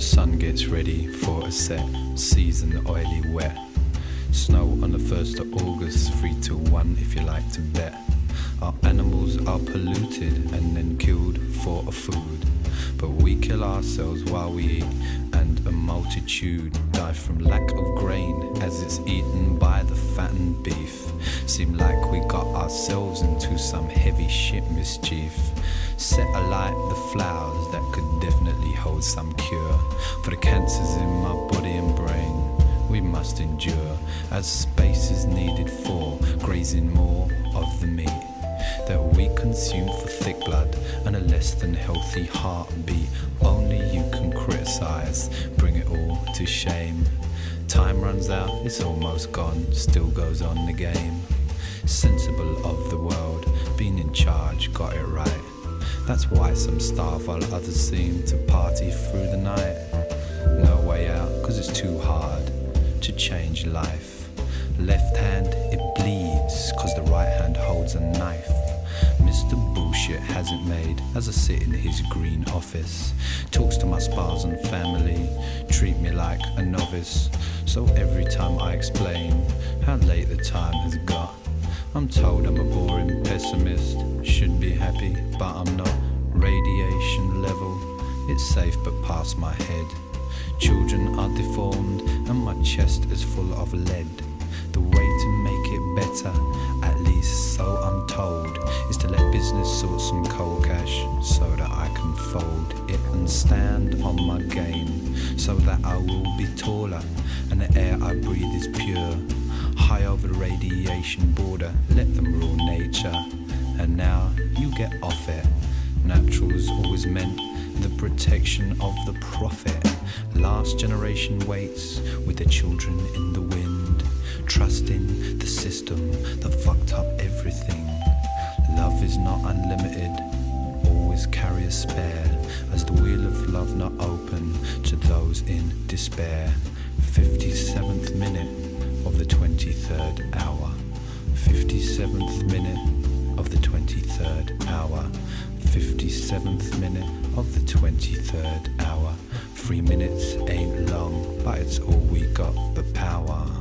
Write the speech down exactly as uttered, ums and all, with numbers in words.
The sun gets ready for a set season, oily wet. Snow on the first of August, three to one if you like to bet. Our animals are polluted and then killed for a food, but we kill ourselves while we eat, and a multitude die from lack of grain as it's eaten by the fattened beef. Seem like we got ourselves into some heavy shit mischief. Set alight the flowers that could definitely hold some cure for the cancers in my body and brain. We must endure as space is needed for grazing more of the meat that we consume for thick blood and a less than healthy heartbeat. Only you can criticize, bring it all to shame. Time runs out, it's almost gone, still goes on the game. Sensible of the world, being in charge, got it right. That's why some starve while others seem to party through the night. No way out, cause it's too hard to change life. Left hand, it bleeds, cause the right hand holds a knife. Mister Bullshit has it made as I sit in his green office. Talks to my spouse and family, treat me like a novice. So every time I explain how late the time has got, I'm told I'm a boring pessimist. Should be happy, but I'm not. Radiation level, it's safe but past my head. Children are deformed and my chest is full of lead. The way to make it better, at least so I'm told, is to let business sort some cold cash so that I can fold it and stand on my game, so that I will be taller and the air I breathe is pure. High over the radiation border, let them rule nature, and now you get off it. Natural's always meant the protection of the prophet. Last generation waits with their children in the wind, trusting the system that fucked up everything. Love is not unlimited, always carry a spare, as the wheel of love not open to those in despair. fifty-seventh minute of the twenty-third hour, fifty-seventh minute of the twenty-third hour, fifty-seventh minute of the twenty-third hour. Three minutes ain't long, but it's all we got the power.